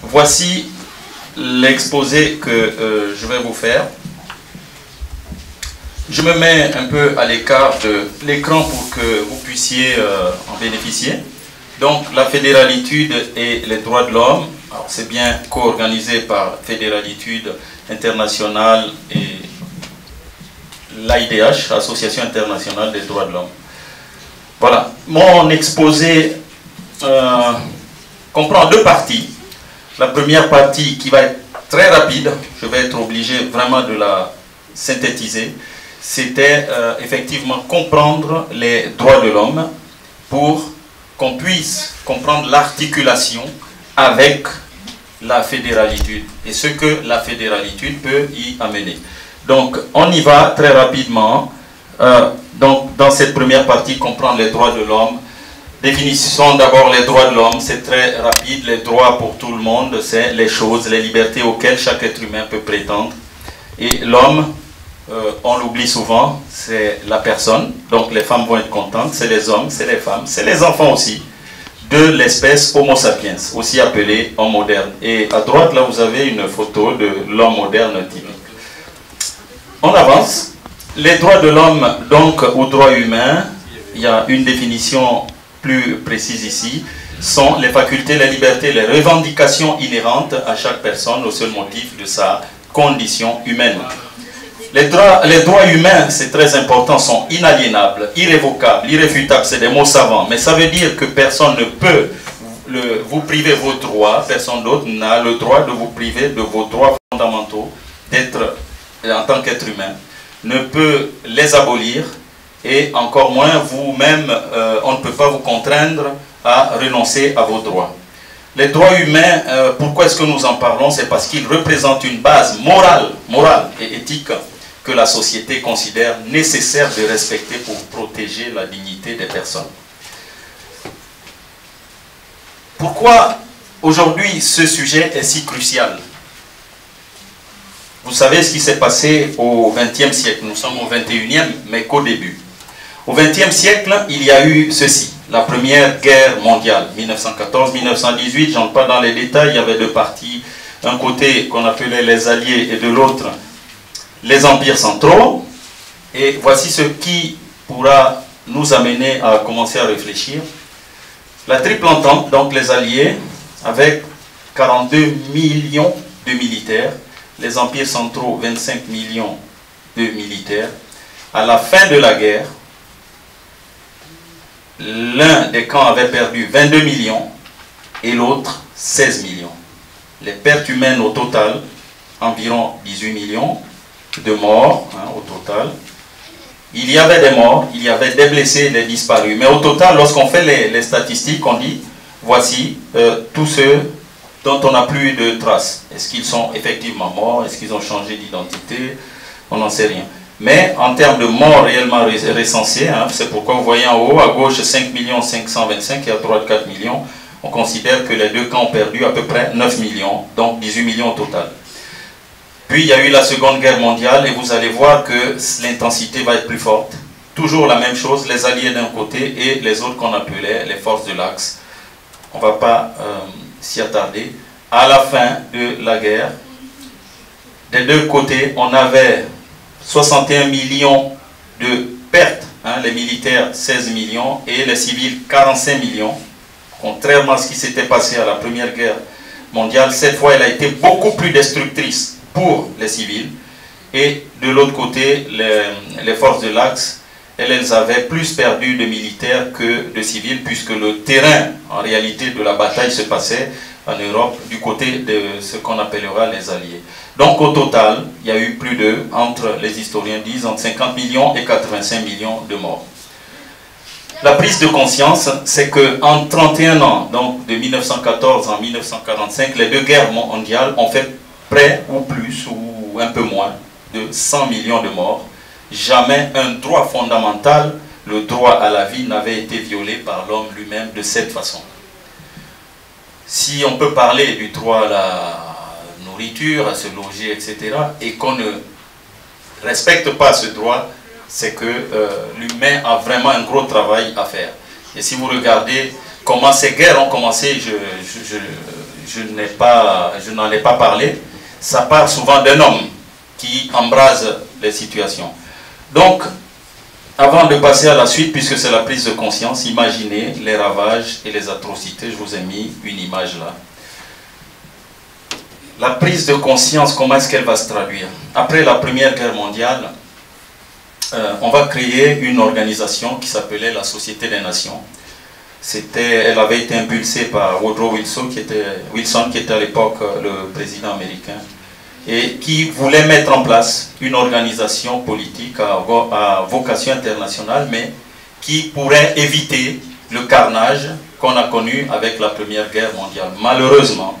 Voici l'exposé que je vais vous faire. Je me mets un peu à l'écart de l'écran pour que vous puissiez en bénéficier. Donc, la Fédéralitude et les droits de l'homme, c'est bien co-organisé par Fédéralitude internationale et l'AIDH, Association internationale des droits de l'homme. Voilà, mon exposé comprend deux parties. La première partie qui va être très rapide, je vais être obligé vraiment de la synthétiser, c'était effectivement comprendre les droits de l'homme pour qu'on puisse comprendre l'articulation avec la fédéralitude et ce que la fédéralitude peut y amener. Donc, on y va très rapidement. Donc, dans cette première partie, comprendre les droits de l'homme. Définissons d'abord les droits de l'homme, c'est très rapide. Les droits pour tout le monde, c'est les choses, les libertés auxquelles chaque être humain peut prétendre. Et l'homme, on l'oublie souvent, c'est la personne. Donc, les femmes vont être contentes, c'est les hommes, c'est les femmes, c'est les enfants aussi, de l'espèce Homo sapiens, aussi appelé homme moderne. Et à droite, là, vous avez une photo de l'homme moderne typique. On avance. Les droits de l'homme, donc, aux droits humains, il y a une définition plus précise ici, sont les facultés, les libertés, les revendications inhérentes à chaque personne au seul motif de sa condition humaine. Les droits humains, c'est très important, sont inaliénables, irrévocables, irréfutables, c'est des mots savants, mais ça veut dire que personne ne peut vous priver vos droits, personne d'autre n'a le droit de vous priver de vos droits fondamentaux d'être en tant qu'être humain, ne peut les abolir, et encore moins vous-même, on ne peut pas vous contraindre à renoncer à vos droits. Les droits humains, pourquoi est-ce que nous en parlons? C'est parce qu'ils représentent une base morale et éthique que la société considère nécessaire de respecter pour protéger la dignité des personnes. Pourquoi aujourd'hui ce sujet est si crucial? Vous savez ce qui s'est passé au XXe siècle. Nous sommes au XXIe, mais qu'au début. Au XXe siècle, il y a eu ceci, la Première Guerre mondiale, 1914-1918, j'entre pas dans les détails, il y avait deux parties, d'un côté qu'on appelait les Alliés et de l'autre les empires centraux. Et voici ce qui pourra nous amener à commencer à réfléchir. La Triple Entente, donc les Alliés, avec 42 millions de militaires, les empires centraux, 25 millions de militaires. À la fin de la guerre, l'un des camps avait perdu 22 millions et l'autre 16 millions. Les pertes humaines au total, environ 18 millions de morts au total. Il y avait des morts, il y avait des blessés, des disparus. Mais au total, lorsqu'on fait les statistiques, on dit, voici tous ceux dont on n'a plus de traces. Est-ce qu'ils sont effectivement morts? Est-ce qu'ils ont changé d'identité? On n'en sait rien. Mais en termes de morts réellement recensés, c'est pourquoi vous voyez en haut, à gauche 5 525 et à droite 4 millions, on considère que les deux camps ont perdu à peu près 9 millions, donc 18 millions au total. Puis il y a eu la Seconde Guerre mondiale et vous allez voir que l'intensité va être plus forte. Toujours la même chose, les Alliés d'un côté et les autres qu'on appelait les forces de l'Axe. On ne va pas s'y attarder. À la fin de la guerre, des deux côtés, on avait 61 millions de pertes, les militaires 16 millions et les civils 45 millions. Contrairement à ce qui s'était passé à la Première Guerre mondiale, cette fois elle a été beaucoup plus destructrice pour les civils. Et de l'autre côté, les forces de l'Axe, elles avaient plus perdu de militaires que de civils, puisque le terrain en réalité de la bataille se passait en Europe du côté de ce qu'on appellera les Alliés. Donc au total, il y a eu plus de, entre les historiens disent, entre 50 millions et 85 millions de morts. La prise de conscience, c'est qu'en 31 ans, donc de 1914 en 1945, les deux guerres mondiales ont fait près ou plus, ou un peu moins, de 100 millions de morts. Jamais un droit fondamental, le droit à la vie, n'avait été violé par l'homme lui-même de cette façon. Si on peut parler du droit à la nourriture, à se loger, etc., et qu'on ne respecte pas ce droit, c'est que l'humain a vraiment un gros travail à faire. Et si vous regardez comment ces guerres ont commencé, je n'en ai pas parlé, ça part souvent d'un homme qui embrase les situations. Donc, avant de passer à la suite, puisque c'est la prise de conscience, imaginez les ravages et les atrocités. Je vous ai mis une image là. La prise de conscience, comment est-ce qu'elle va se traduire? Après la Première Guerre mondiale, on va créer une organisation qui s'appelait la Société des Nations. Elle avait été impulsée par Woodrow Wilson, qui était à l'époque le président américain, et qui voulait mettre en place une organisation politique à vocation internationale, mais qui pourrait éviter le carnage qu'on a connu avec la Première Guerre mondiale. Malheureusement,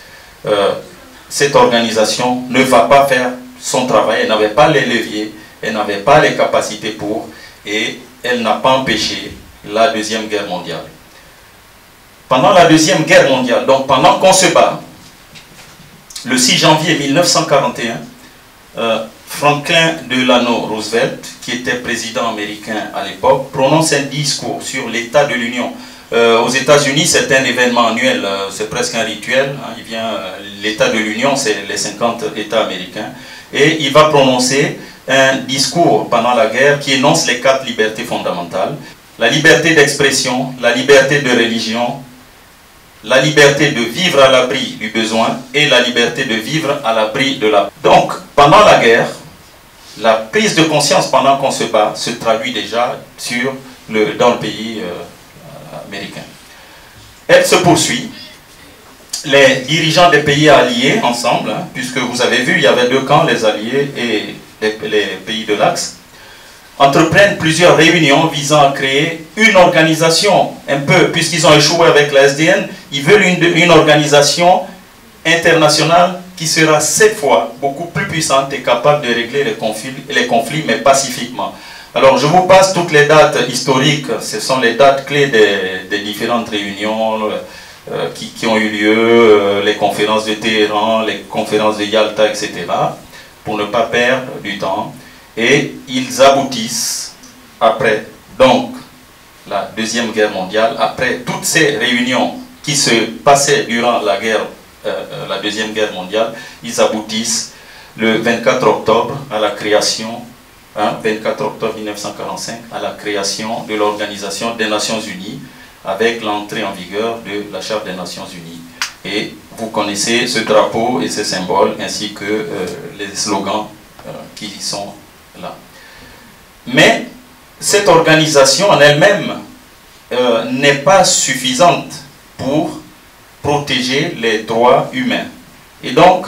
cette organisation ne va pas faire son travail, elle n'avait pas les leviers, elle n'avait pas les capacités pour, et elle n'a pas empêché la Deuxième Guerre mondiale. Pendant la Deuxième Guerre mondiale, donc pendant qu'on se bat, le 6 janvier 1941, Franklin Delano Roosevelt, qui était président américain à l'époque, prononce un discours sur l'état de l'Union. Aux États-Unis, c'est un événement annuel, c'est presque un rituel. L'état de l'Union, c'est les 50 États américains. Et il va prononcer un discours pendant la guerre qui énonce les 4 libertés fondamentales. La liberté d'expression, la liberté de religion, la liberté de vivre à l'abri du besoin et la liberté de vivre à l'abri de la... Donc, pendant la guerre, la prise de conscience pendant qu'on se bat se traduit déjà dans le pays américain. Elle se poursuit. Les dirigeants des pays alliés ensemble, puisque vous avez vu, il y avait 2 camps, les alliés et les pays de l'Axe, entreprennent plusieurs réunions visant à créer une organisation, un peu, puisqu'ils ont échoué avec la SDN, ils veulent une organisation internationale qui sera cette fois beaucoup plus puissante et capable de régler les conflits, mais pacifiquement. Alors je vous passe toutes les dates historiques, ce sont les dates clés des différentes réunions qui ont eu lieu, les conférences de Téhéran, les conférences de Yalta, etc., pour ne pas perdre du temps. Et ils aboutissent après donc la Deuxième Guerre mondiale, après toutes ces réunions qui se passaient durant la Deuxième Guerre mondiale, ils aboutissent le 24 octobre à la création, 24 octobre 1945, à la création de l'Organisation des Nations Unies, avec l'entrée en vigueur de la Charte des Nations Unies. Et vous connaissez ce drapeau et ce symbole, ainsi que les slogans qui sont là. Mais cette organisation en elle-même n'est pas suffisante pour protéger les droits humains. Et donc,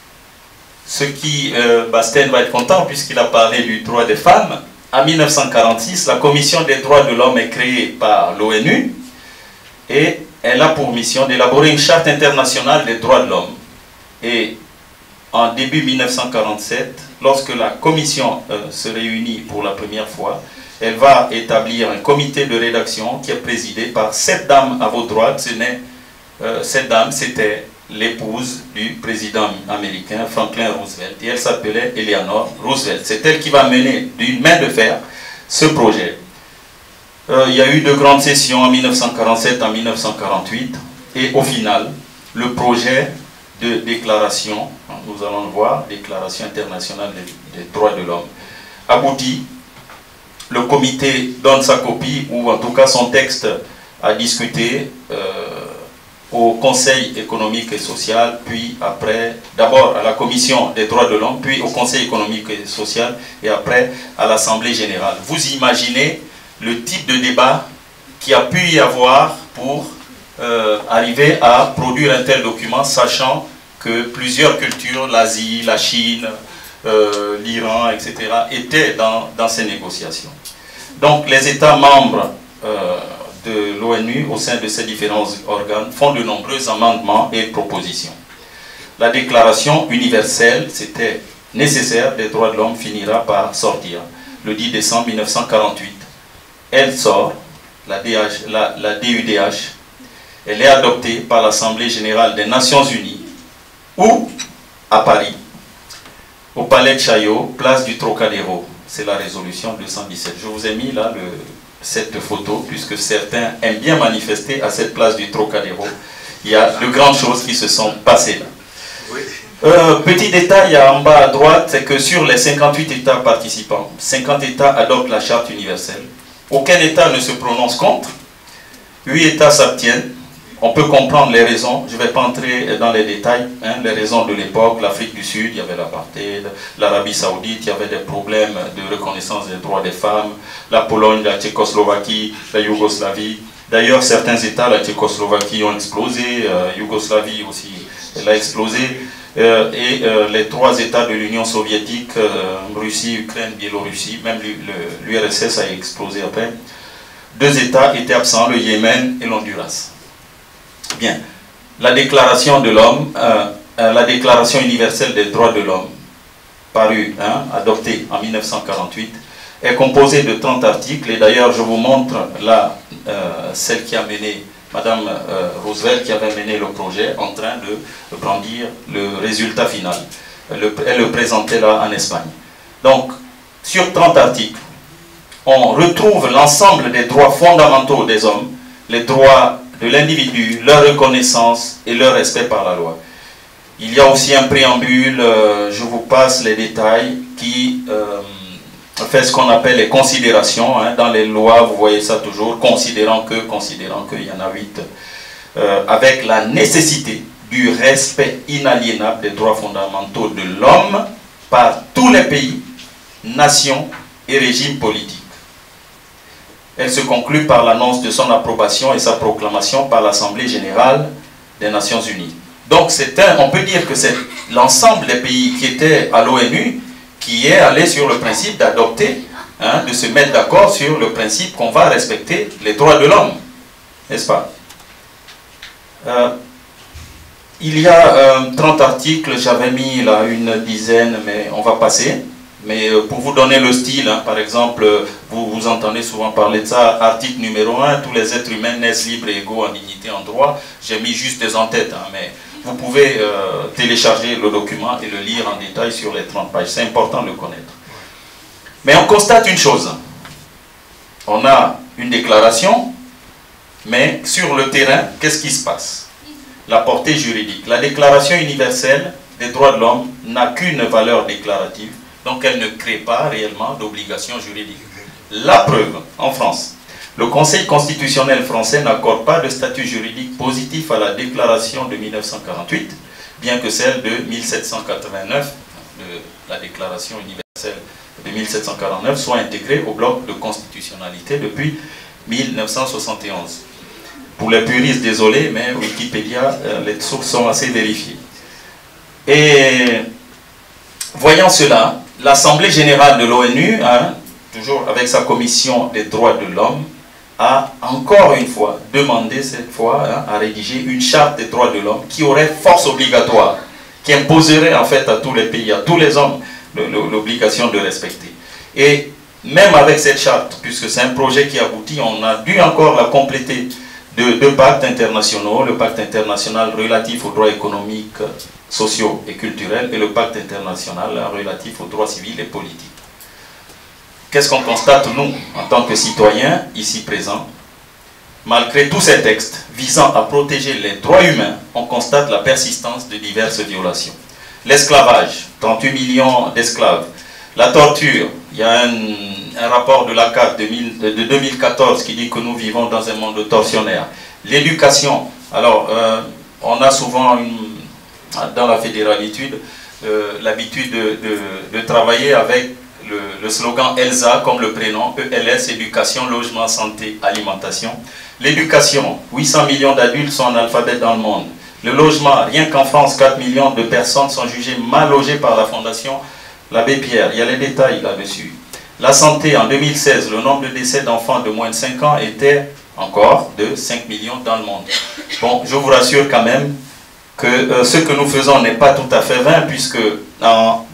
Bastien va être content puisqu'il a parlé du droit des femmes. En 1946, la Commission des droits de l'homme est créée par l'ONU et elle a pour mission d'élaborer une charte internationale des droits de l'homme. Et en début 1947, lorsque la commission se réunit pour la première fois, elle va établir un comité de rédaction qui est présidé par cette dame à votre droite. Cette dame, c'était l'épouse du président américain Franklin Roosevelt, et elle s'appelait Eleanor Roosevelt. C'est elle qui va mener d'une main de fer ce projet. Il y a eu de grandes sessions en 1947, en 1948, et au final, le projet de déclaration, nous allons le voir, déclaration internationale des droits de l'homme, aboutit. Le comité donne sa copie, ou en tout cas son texte à discuter au Conseil économique et social, puis après, d'abord à la Commission des droits de l'homme, puis au Conseil économique et social, et après à l'Assemblée générale. Vous imaginez le type de débat qui a pu y avoir pour arriver à produire un tel document, sachant que plusieurs cultures, l'Asie, la Chine, l'Iran, etc., étaient dans ces négociations. Donc les États membres de l'ONU, au sein de ces différents organes, font de nombreux amendements et propositions. La déclaration universelle, c'était nécessaire, des droits de l'homme finira par sortir le 10 décembre 1948. Elle sort, la DUDH, elle est adoptée par l'Assemblée générale des Nations Unies, ou à Paris, au Palais de Chaillot, place du Trocadéro. C'est la résolution 217. Je vous ai mis là cette photo, puisque certains aiment bien manifester à cette place du Trocadéro. il y a de grandes choses qui se sont passées là. Oui. Petit détail en bas à droite, c'est que sur les 58 États participants, 50 États adoptent la Charte universelle. Aucun État ne se prononce contre. 8 États s'abstiennent. On peut comprendre les raisons. Je ne vais pas entrer dans les détails. Hein, les raisons de l'époque, l'Afrique du Sud, il y avait l'apartheid. L'Arabie Saoudite, il y avait des problèmes de reconnaissance des droits des femmes. La Pologne, la Tchécoslovaquie, la Yougoslavie. D'ailleurs, certains États, la Tchécoslovaquie, ont explosé. Yougoslavie aussi, elle a explosé. Les 3 États de l'Union soviétique, Russie, Ukraine, Biélorussie, même l'URSS a explosé après. 2 États étaient absents, le Yémen et l'Honduras. Bien, la Déclaration de l'homme, la Déclaration universelle des droits de l'homme, parue, adoptée en 1948, est composée de 30 articles. Et d'ailleurs, je vous montre là celle qui a mené, Madame Roosevelt, qui avait mené le projet, en train de brandir le résultat final. Elle le présentait là en Espagne. Donc, sur 30 articles, on retrouve l'ensemble des droits fondamentaux des hommes, les droits de l'individu, leur reconnaissance et leur respect par la loi. Il y a aussi un préambule, je vous passe les détails, qui fait ce qu'on appelle les considérations. Dans les lois, vous voyez ça toujours, considérant que, il y en a 8, avec la nécessité du respect inaliénable des droits fondamentaux de l'homme par tous les pays, nations et régimes politiques. Elle se conclut par l'annonce de son approbation et sa proclamation par l'Assemblée générale des Nations unies. Donc on peut dire que c'est l'ensemble des pays qui étaient à l'ONU qui est allé sur le principe d'adopter, de se mettre d'accord sur le principe qu'on va respecter les droits de l'homme, n'est-ce pas? Il y a 30 articles, j'avais mis là une dizaine, mais on va passer. Mais pour vous donner le style, par exemple, vous entendez souvent parler de ça, article numéro 1, tous les êtres humains naissent libres et égaux en dignité, en droit. J'ai mis juste des en-têtes, mais vous pouvez télécharger le document et le lire en détail sur les 30 pages. C'est important de le connaître. Mais on constate une chose. On a une déclaration, mais sur le terrain, qu'est-ce qui se passe? La portée juridique. La Déclaration universelle des droits de l'homme n'a qu'une valeur déclarative. Donc elle ne crée pas réellement d'obligation juridique. La preuve, en France, le Conseil constitutionnel français n'accorde pas de statut juridique positif à la déclaration de 1948, bien que celle de 1789, la déclaration universelle de 1749, soit intégrée au bloc de constitutionnalité depuis 1971. Pour les puristes, désolé, mais Wikipédia, les sources sont assez vérifiées. Et voyant cela, l'Assemblée générale de l'ONU, toujours avec sa commission des droits de l'homme, a encore une fois demandé cette fois à rédiger une charte des droits de l'homme qui aurait force obligatoire, qui imposerait en fait à tous les pays, à tous les hommes, l'obligation de respecter. Et même avec cette charte, puisque c'est un projet qui aboutit, on a dû encore la compléter de 2 pactes internationaux, le pacte international relatif aux droits économiques, sociaux et culturels et le pacte international relatif aux droits civils et politiques. Qu'est-ce qu'on constate, nous, en tant que citoyens ici présents? Malgré tous ces textes visant à protéger les droits humains, on constate la persistance de diverses violations. L'esclavage, 38 millions d'esclaves. La torture, il y a un rapport de l'ACAT de 2014 qui dit que nous vivons dans un monde tortionnaire. L'éducation, alors on a souvent dans la fédéralitude l'habitude de travailler avec le slogan ELSA comme le prénom, ELS, éducation, logement, santé, alimentation. L'éducation, 800 millions d'adultes sont analphabètes dans le monde. Le logement, rien qu'en France, 4 millions de personnes sont jugées mal logées par la Fondation l'Abbé Pierre. Il y a les détails là-dessus. La santé, en 2016, le nombre de décès d'enfants de moins de 5 ans était encore de 5 millions dans le monde. Bon, je vous rassure quand même que ce que nous faisons n'est pas tout à fait vain, puisque en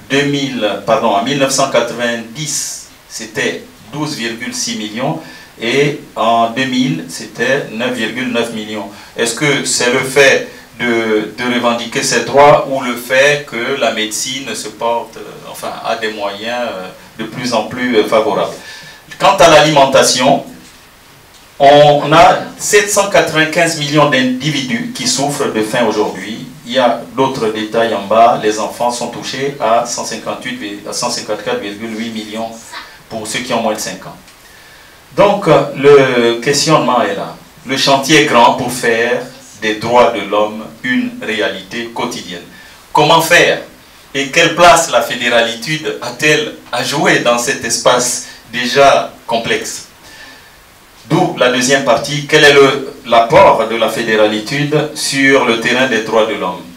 1990, c'était 12,6 millions, et en 2000, c'était 9,9 millions. Est-ce que c'est le fait de revendiquer ces droits ou le fait que la médecine se porte, a des moyens de plus en plus favorables? Quant à l'alimentation, On a 795 millions d'individus qui souffrent de faim aujourd'hui. Il y a d'autres détails en bas. Les enfants sont touchés à 154,8 millions pour ceux qui ont moins de 5 ans. Donc, le questionnement est là. Le chantier est grand pour faire des droits de l'homme une réalité quotidienne. Comment faire? Et quelle place la fédéralitude a-t-elle à jouer dans cet espace déjà complexe? D'où la deuxième partie, quel est l'apport de la fédéralitude sur le terrain des droits de l'homme?